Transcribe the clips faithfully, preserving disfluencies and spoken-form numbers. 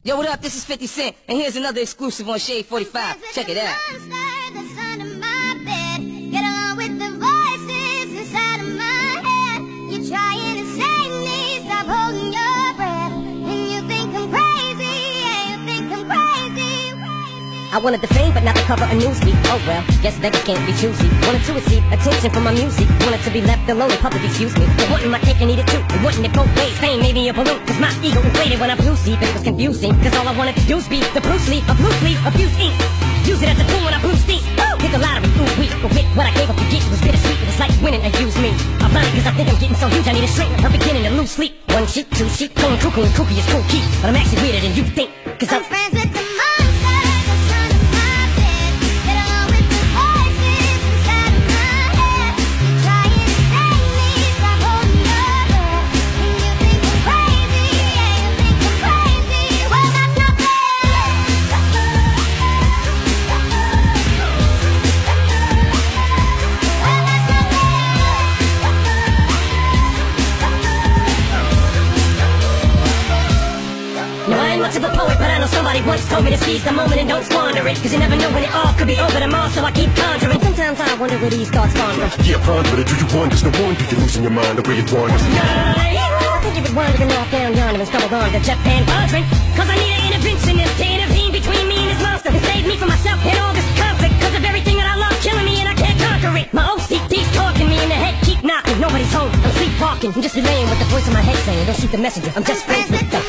Yo, what up? This is fifty Cent, and here's another exclusive on Shade forty-five. Check it out. I wanted the fame, but not the cover of Newsweek. Oh well, guess beggars can't be choosy. Wanted to receive attention from my music. Wanted to be left alone in public, excuse me. But wanting my cake and eat it too. And wanting it both ways. Fame made me a balloon. Cause my ego inflated when I blew sleep. It was confusing. Cause all I wanted to do was be the Bruce Lee of loose leaf, abuse ink. Use it as a tool when I blew steam. Woo! Hit the lottery, ooh wee. But with what I gave up to get, it was bittersweet. It was like winning and use me. I'm blind cause I think I'm getting so huge I need a shrink. I'm beginning to lose sleep. One sheep, two sheep, going cuckoo and kooky is cool key. But I'm actually weirder than you think. Cause I'm, I'm friends with the much of a poet, but I know somebody once told me to seize the moment and don't squander it. Cause you never know when it all could be over tomorrow, so I keep conjuring. Sometimes I wonder where these thoughts spawn from. Yeah, ponder it, do you wonder? There's no wonder you're losing your mind the way it wanders. I think you would wandering off down yonder and stumbled on to Japan Wandering. Cause I need an interventionist to intervene between me and this monster and save me from myself and all this conflict. Cause of everything that I love killing me and I can't conquer it. My O C D's talking me in the head, keep knocking. Nobody's home, I'm sleepwalking. I'm just relaying what the voice in my head saying. Don't shoot the messenger, I'm just friends with them.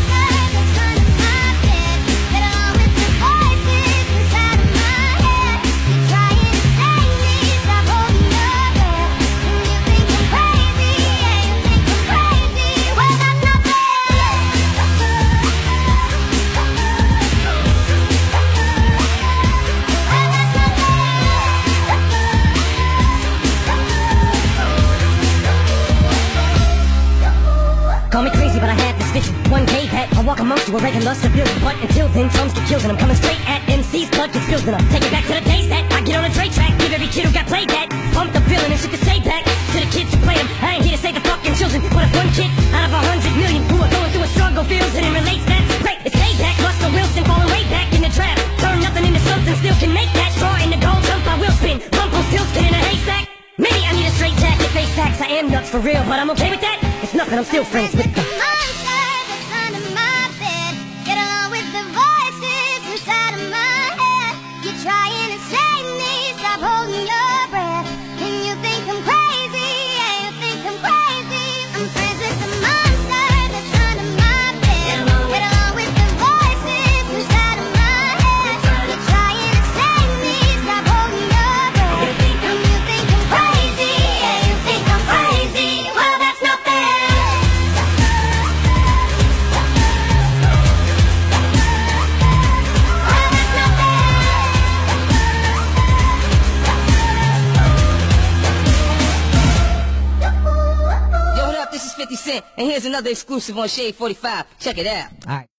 Call me crazy, but I had this vision. One day that I'll walk amongst you a regular civilian. But until then, tongues get killed and I'm coming straight at M C's blood gets spilled and I'll take it back to the days that I get on a Dre track. Give every kid who got played that. Pump the feeling and shit to say back to the kids who play them. I ain't here to save the fucking children, but if one kid out of a hundred million who are going through a struggle feels it and relates, that's great. It's payback. Russell Wilson falling way back in the trap. Turn nothing into something, still can make that straw in the gold jump. I will spin. Rumpelstiltskin in a haystack. Maybe I need a straight jacket, face facts. I am nuts for real, but I'm okay with that. It's nothing, I'm still friends with them. fifty Cent, and here's another exclusive on Shade forty-five. Check it out. All right.